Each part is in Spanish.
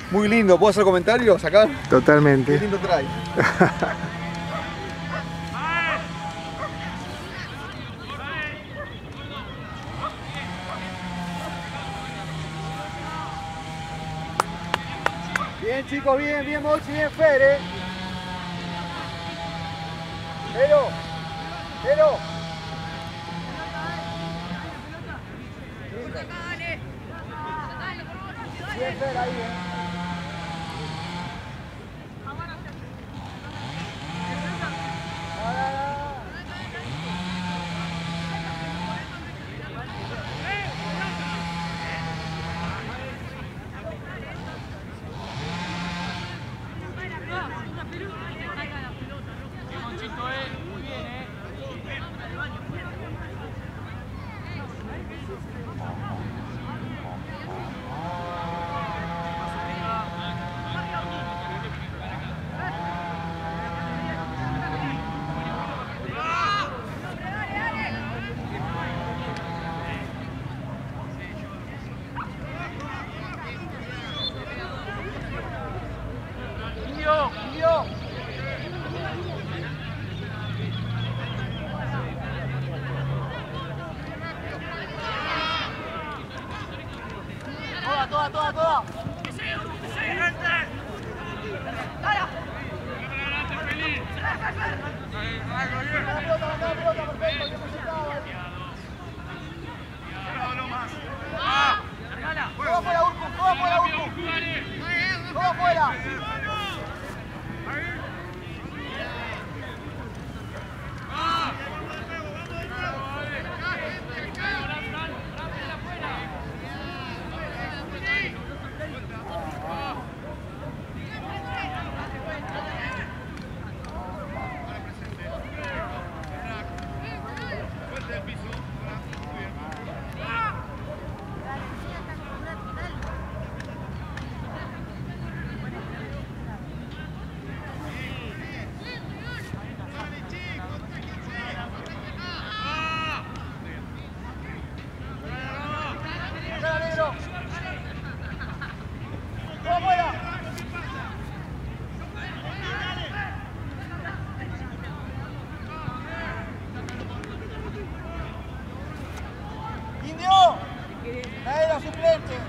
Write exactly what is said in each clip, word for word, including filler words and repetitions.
Muy lindo, ¿puedo hacer comentarios acá? Totalmente. Qué lindo trae. Bien chicos, bien, bien Mochi, bien Fer, eh. Pero, pero. Bien Fer ahí, eh. Toda, toda, toda. Todo fuera, Urcu, todo fuera, Urcu. Todo fuera. Suplente.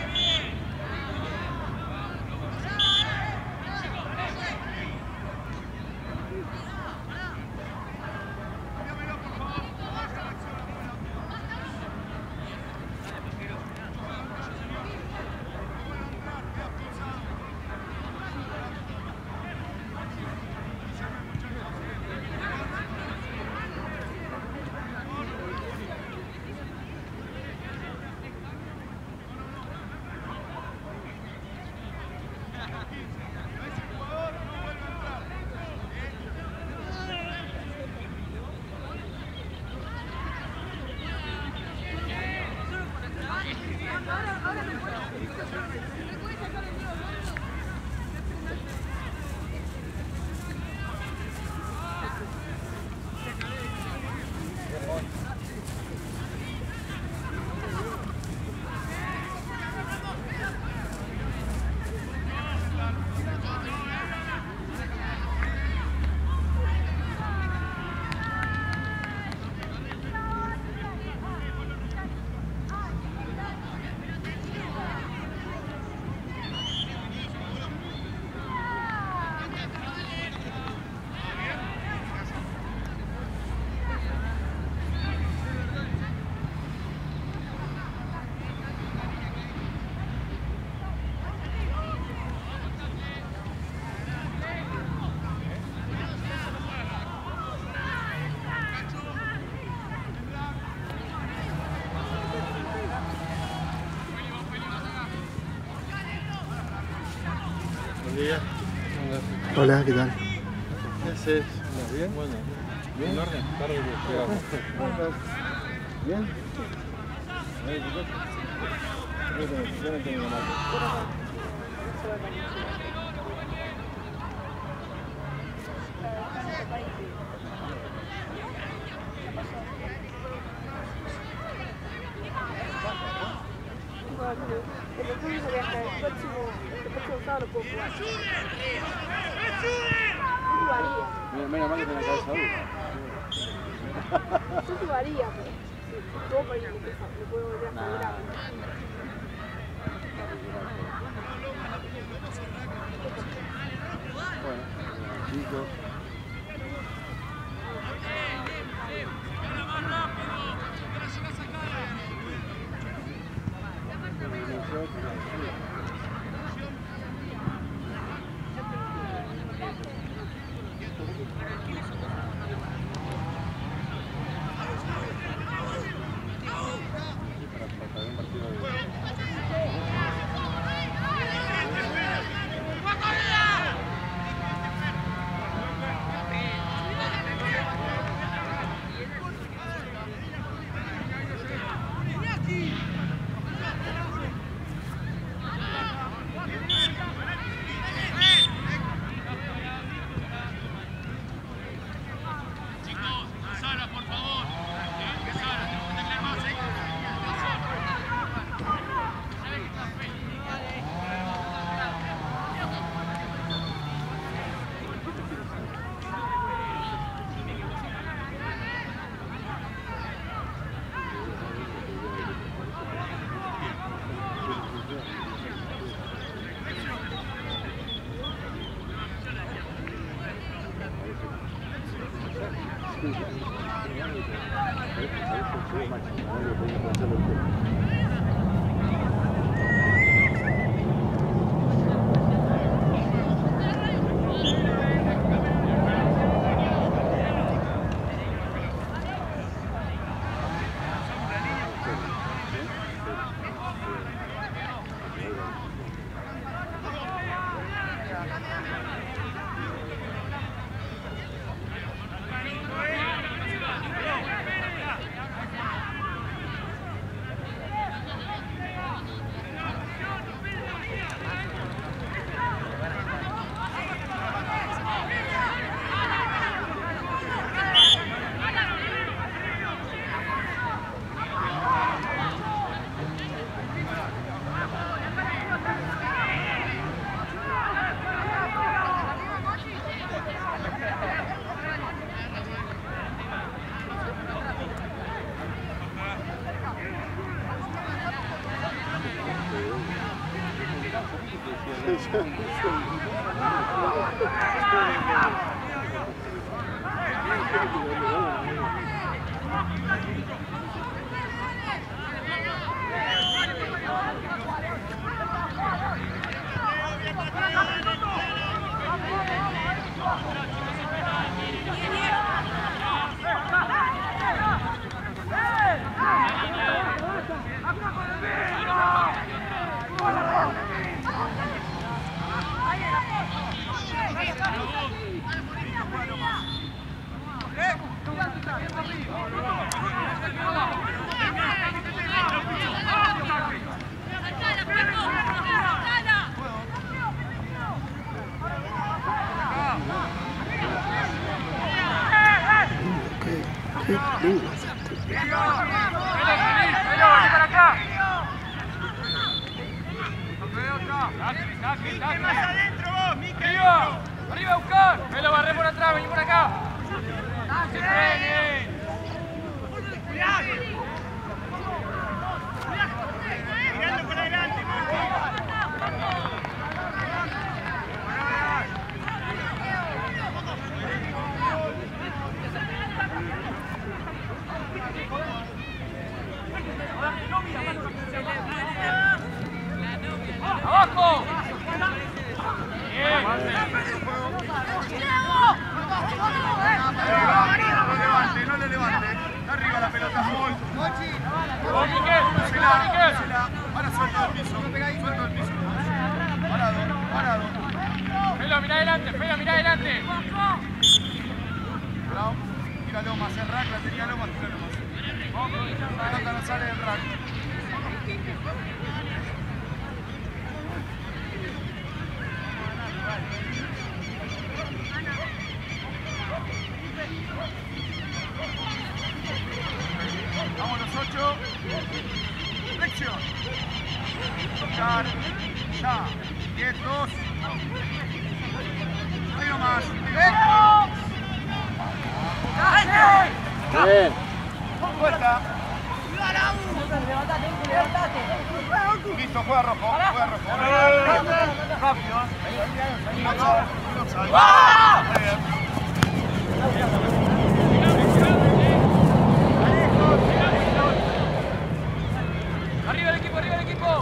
Hola, ¿qué tal? ¿Qué haces? ¿Bien? Bueno, ¿bien? ¿En orden? Tarde que llegamos. ¿Bien? Yo no tengo nada. el próximo que hasta el próximo, el próximo sábado lo puedo jugar. Yo jugaría. Menos mal que tiene la cabeza dura. Yo jugaría, pero si puedo para ir a mi casa, me puedo volver a jugar. Bueno, chicos. Vamos los ocho. Flexión. escuchar. Ya. Quietos. Ahí nomás. Bien. Vuelta. Listo, juega rojo, juega rojo. Rápido. Muy bien. Arriba el equipo, arriba el equipo.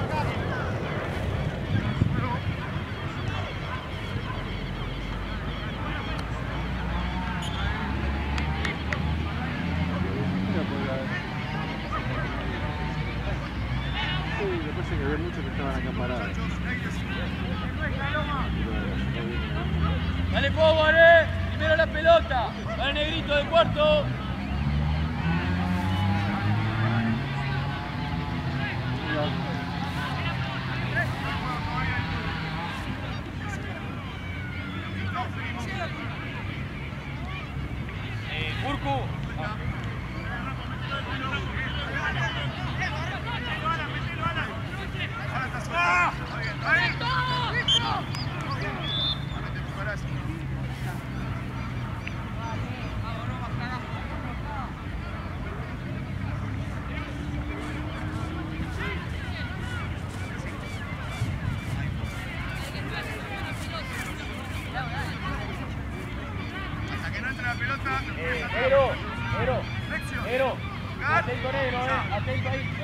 Sí, me parece que había muchos que estaban acá parados. Dale forward, eh. Primero la pelota. Para el negrito del cuarto. Eh, Urcu. Hasta que no entre la pelota. Eh, negro, negro, negro. Atento, negro, eh. Atento ahí.